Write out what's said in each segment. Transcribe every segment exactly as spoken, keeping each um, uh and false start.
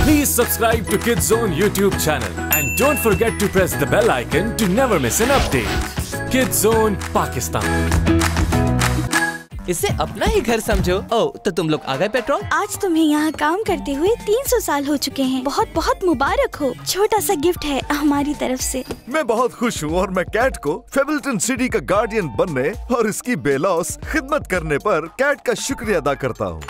Please subscribe to Kids Zone YouTube channel and don't forget to press the bell icon to never miss an update. Kids Zone Pakistan. इसे अपना ही घर समझो। ओ, तो तुम लोग आ गए पेट्रोल? आज तुम्हें यहाँ काम करते हुए तीन सौ साल हो चुके हैं। बहुत बहुत मुबारक हो। छोटा सा गिफ्ट है हमारी तरफ से। मैं बहुत खुश हूँ और मैं कैट को फेबल्टन सिटी का गार्डियन बनने और इसकी बेलौस खिदमत करने पर कैट का शुक्रिया अदा करता हूँ।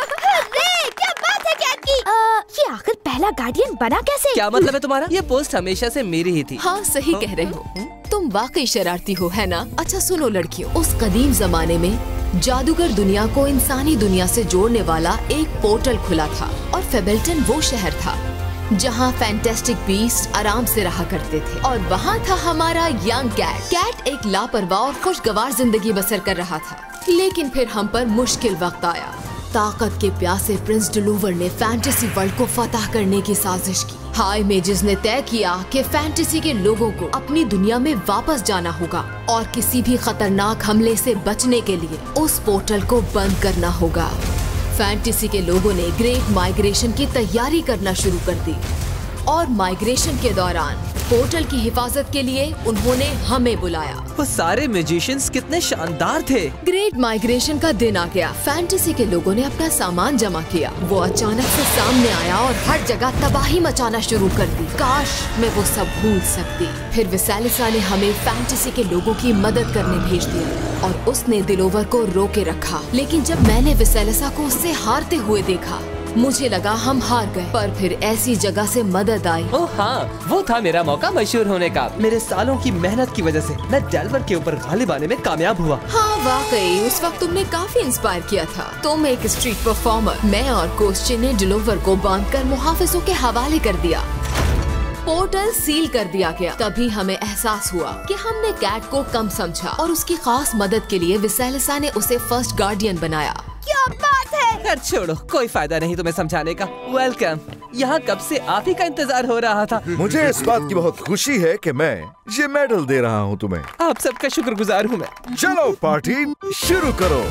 क्या बात है कैट की? आ, ये आखिर पहला गार्डियन बना कैसे? क्या मतलब है तुम्हारा? ये पोस्ट हमेशा से मेरी ही थी। हाँ सही कह रहे हो, तुम वाकई शरारती हो, है ना? अच्छा सुनो लड़कियों, उस कदीम जमाने में जादूगर दुनिया को इंसानी दुनिया से जोड़ने वाला एक पोर्टल खुला था और फेबल्टन वो शहर था जहाँ फैंटास्टिक बीस्ट आराम से रहा करते थे। और वहाँ था हमारा यंग कैट। कैट एक लापरवाह और खुशगवार जिंदगी बसर कर रहा था, लेकिन फिर हम पर मुश्किल वक्त आया। ताकत के प्यासे प्रिंस डिलूवर ने फैंटेसी वर्ल्ड को फतह करने की साजिश की। हाई मेजेस ने तय किया कि फैंटेसी के लोगों को अपनी दुनिया में वापस जाना होगा और किसी भी खतरनाक हमले से बचने के लिए उस पोर्टल को बंद करना होगा। फैंटेसी के लोगों ने ग्रेट माइग्रेशन की तैयारी करना शुरू कर दी और माइग्रेशन के दौरान पोर्टल की हिफाजत के लिए उन्होंने हमें बुलाया। वो सारे म्यूजिशियंस कितने शानदार थे। ग्रेट माइग्रेशन का दिन आ गया। फैंटेसी के लोगों ने अपना सामान जमा किया। वो अचानक से सामने आया और हर जगह तबाही मचाना शुरू कर दी। काश मैं वो सब भूल सकती। फिर विसेलिसा ने हमें फैंटेसी के लोगों की मदद करने भेज दिया और उसने दिलोवर को रोके रखा। लेकिन जब मैंने विसेलिसा को उससे हारते हुए देखा, मुझे लगा हम हार गए। पर फिर ऐसी जगह से मदद आई। ओह हाँ, वो था मेरा मौका मशहूर होने का। मेरे सालों की मेहनत की वजह से मैं डेल्वर के ऊपर गालिब आने में कामयाब हुआ। हाँ वाकई, उस वक्त तुमने काफी इंस्पायर किया था। तुम एक स्ट्रीट परफॉर्मर। मैं और कोस्चे ने डिलोवर को बांधकर मुहाफिजों के हवाले कर दिया। पोर्टल सील कर दिया गया। तभी हमें एहसास हुआ कि हमने कैट को कम समझा और उसकी खास मदद के लिए विसेलिसा ने उसे फर्स्ट गार्डियन बनाया। क्या बात है? यार छोड़ो, कोई फायदा नहीं तुम्हें समझाने का। वेलकम। यहाँ कब से आप ही का इंतजार हो रहा था। मुझे इस बात की बहुत खुशी है कि मैं ये मेडल दे रहा हूँ तुम्हें। आप सबका शुक्रगुजार हूँ मैं। चलो पार्टी शुरू करो।